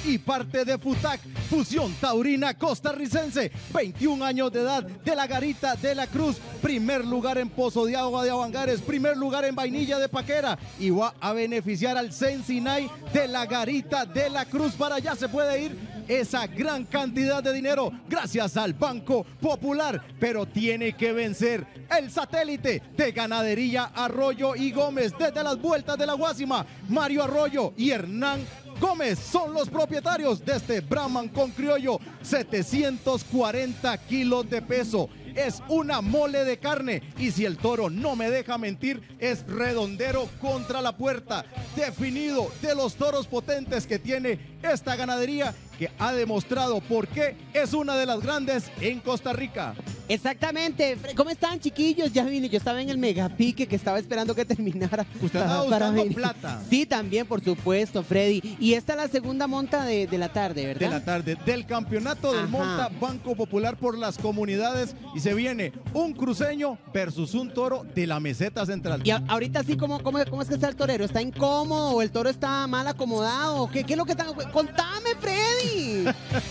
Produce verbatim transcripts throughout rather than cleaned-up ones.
y parte de Futac, Fusión Taurina Costarricense. veintiún años de edad de la Garita de la Cruz. Primer lugar en Pozo de Agua de Avangares, primer lugar en Vainilla de Paquera y va a beneficiar al Sensinay de la Garita de la Cruz. Para allá se puede ir esa gran cantidad de dinero gracias al Banco Popular, pero tiene que vencer el satélite de Ganadería Arroyo y Gómez desde las vueltas de la Guásima. Mario Arroyo y Hernán Gómez son los propietarios de este Brahman con criollo, setecientos cuarenta kilos de peso. Es una mole de carne y si el toro no me deja mentir, es redondero contra la puerta. Definido de los toros potentes que tiene esta ganadería, que ha demostrado por qué es una de las grandes en Costa Rica. Exactamente. ¿Cómo están, chiquillos? Ya vine, yo estaba en el megapique que estaba esperando que terminara. Usted estaba buscando plata. Sí, también, por supuesto, Freddy. Y esta es la segunda monta de, de la tarde, ¿verdad? De la tarde, del campeonato del Ajá. Monta Banco Popular por las comunidades, y se viene un cruceño versus un toro de la meseta central. Y a, ahorita sí, ¿cómo, cómo, ¿cómo es que está el torero? ¿Está incómodo o el toro está mal acomodado? ¿Qué, qué es lo que está? ¡Contame, Freddy!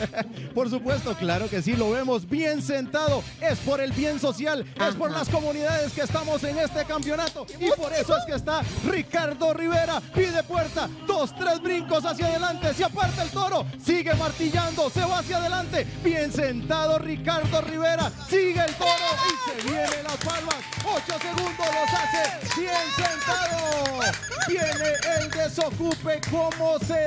Por supuesto, claro que sí, lo vemos bien sentado. Es por el bien social, Ajá. es por las comunidades que estamos en este campeonato, y por eso es que está Ricardo Rivera. Pide puerta, dos, tres brincos hacia adelante, se aparta el toro, sigue martillando, se va hacia adelante. Bien sentado Ricardo Rivera, sigue el toro y se vienen las palmas. Ocho segundos los hace bien sentado. Viene el desocupe, ¿cómo se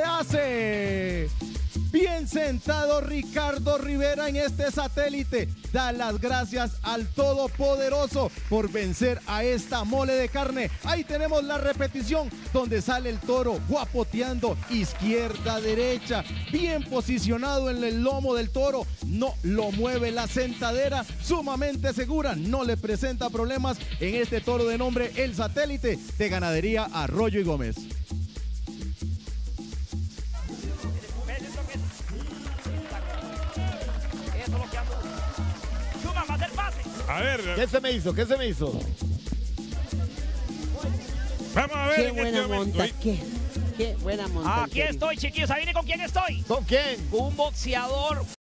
hace? Bien sentado Ricardo Rivera en este satélite. Da las gracias al Todopoderoso por vencer a esta mole de carne. Ahí tenemos la repetición donde sale el toro guapoteando izquierda, derecha. Bien posicionado en el lomo del toro. No lo mueve la sentadera. Sumamente segura. No le presenta problemas en este toro de nombre El Satélite de Ganadería Arroyo y Gómez. A ver, ¿qué se me hizo? ¿Qué se me hizo? Vamos a ver. Qué en buena este monta, Uy. qué, qué buena monta. Aquí estoy, chiquillos. ¿Adivinen con quién estoy? ¿Con quién? Un boxeador